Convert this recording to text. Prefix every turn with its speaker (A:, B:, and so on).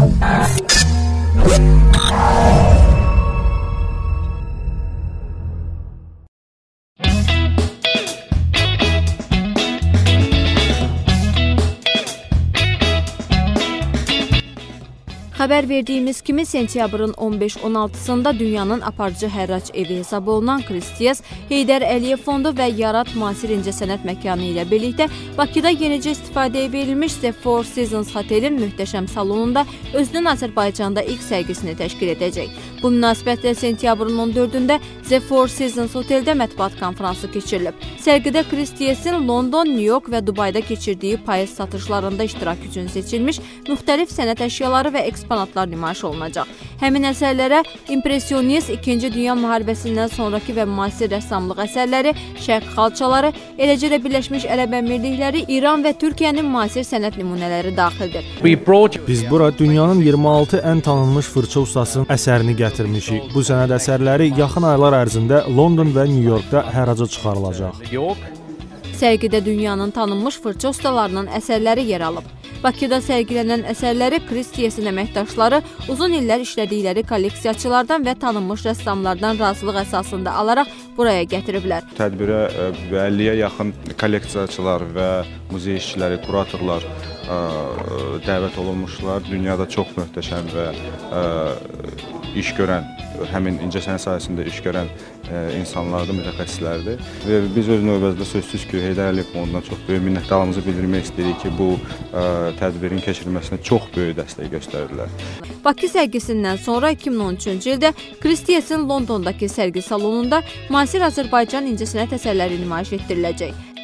A: Xəbər verdiyimiz kimi sentyabrın 15-16-sında dünyanın aparıcı hərrac evi hesab olunan Christie's, Heydər Əliyev Fondu və Yarat Müasir İncəsənət Məkanı ilə birlikdə Bakıda yenicə istifadəyə verilmiş The Four Seasons Hotelin möhtəşəm salonunda özünün Azərbaycanda ilk sərgisini təşkil edəcək. Bu münasibətlə sentyabrın 14-də The Four Seasons Hoteldə mətbuat konfransı keçirilib. Sərgidə Christie's'in London, New York və Dubayda keçirdiyi payız satışlarında iştirak üçün seçilmiş müxtəlif sənət əşyaları və eksponatlar nümayiş olunacaq. Həmin əsərlərə impresyonist, 2-ci Dünya müharibəsindən sonraki və müasir rəssamlıq əsərləri, şərq xalçaları, eləcə də Birləşmiş Ərəb Əmirlikləri, İran və Türkiyənin müasir sənət nümunələri daxildir.
B: Biz bura dünyanın 26 ən tanınmış fırça ustasının əsərini gətirmişik. Bu sənət əsərləri yaxın aylar ərzində London və New Yorkda hərraca çıxarılacaq.
A: Sərgidə dünyanın tanınmış fırça ustalarının əsərləri yer alıb. Bakıda sərgilənən əsərləri Christie's'in əməkdaşları uzun illər işlədikləri kolleksiyaçılardan və tanınmış rəssamlardan razılıq əsasında alaraq buraya gətiriblər.
C: Tədbirə 50-yə yaxın kolleksiyaçılar və muzey işçiləri, kuratorlar dəvət olunmuşlar. Dünyada çox möhtəşəm və iş görən, həmin incəsənət sahəsində iş görən insanlardır, mütəxəssislərdir. Və biz öz növbəmizdə sözsüz ki, Heydər Əliyev Fonduna çox böyük minnətdarlığımızı bildirmək istəyirik ki, bu tədbirin keçirilməsinə çox böyük dəstək göstərdilər.
A: Bakı sərgisindən sonra 2013-cü ildə Christie's'in Londondakı sərgi salonunda müasir Azərbaycan incəsənət əsərləri nümayiş etdiriləcək.